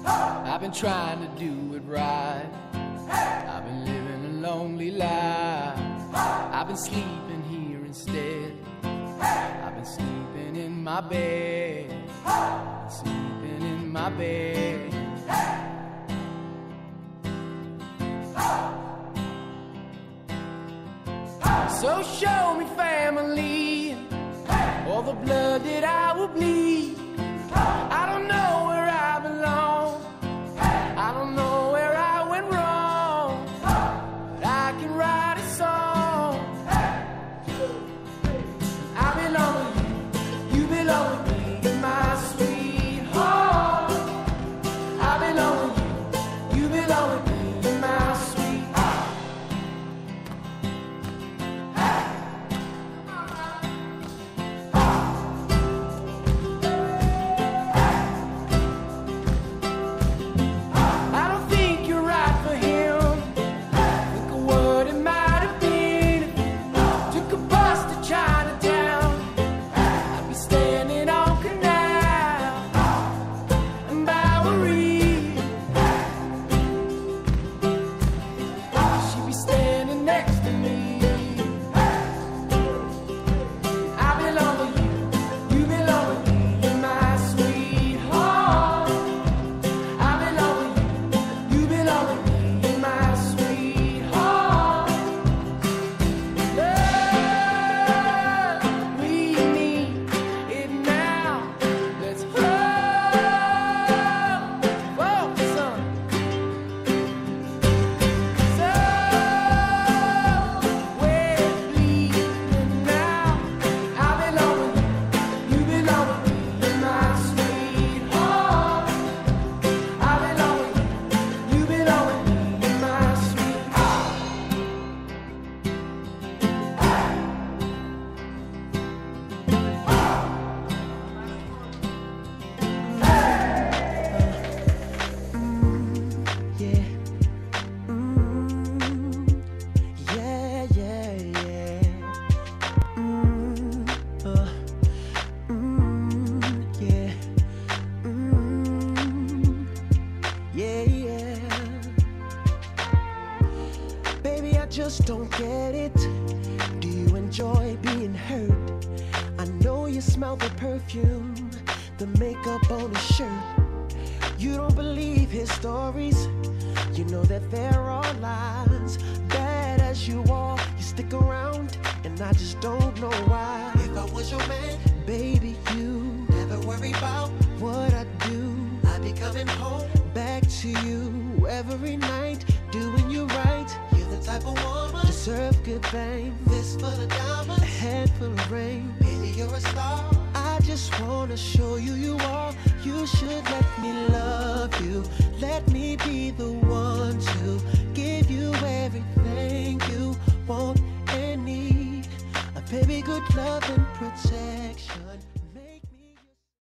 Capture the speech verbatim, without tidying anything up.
I've been trying to do it right. I've been living a lonely life. I've been sleeping here instead. I've been sleeping in my bed. Sleeping in my bed. So show me family, all the blood that I will bleed. I don't know where I belong. I don't know where I went wrong, but I can write a song. I belong with you, you belong with me, my sweetheart. I belong with you, you belong with me, my sweetheart. I don't think you're right for him. Think of what it might have been if you took a bus to Chinatown. I'd be standing on Canal and Bowery. She'd be standing next to me. I belong with you, you belong with me, my sweetheart. I belong with you, you belong with me, my sweetheart. Love, we need it now. Let's hold for some. So we're bleeding now. I belong with you, you belong with me, my sweetheart. I belong with you, you belong with me, my sweetheart. Yeah. Mm, yeah, yeah, yeah. Mm, uh, mm, yeah. Mm, yeah, yeah. Baby, I just don't get it. Do you enjoy being hurt? I know you smell the perfume, the makeup on his shirt. You don't believe his stories. You know that there are lies. Bad as you are, you stick around, and I just don't know why. If I was your man, Baby, you never worry about. what I do I'd be coming home. back to you every night, doing you right. You're the type of woman, Deserve good fame, fist full of a diamonds. handful of rain. Baby, you're a star. I just wanna show you you are. You should let me love you. Let me be the one to give you everything you want and need. A baby, good love and protection.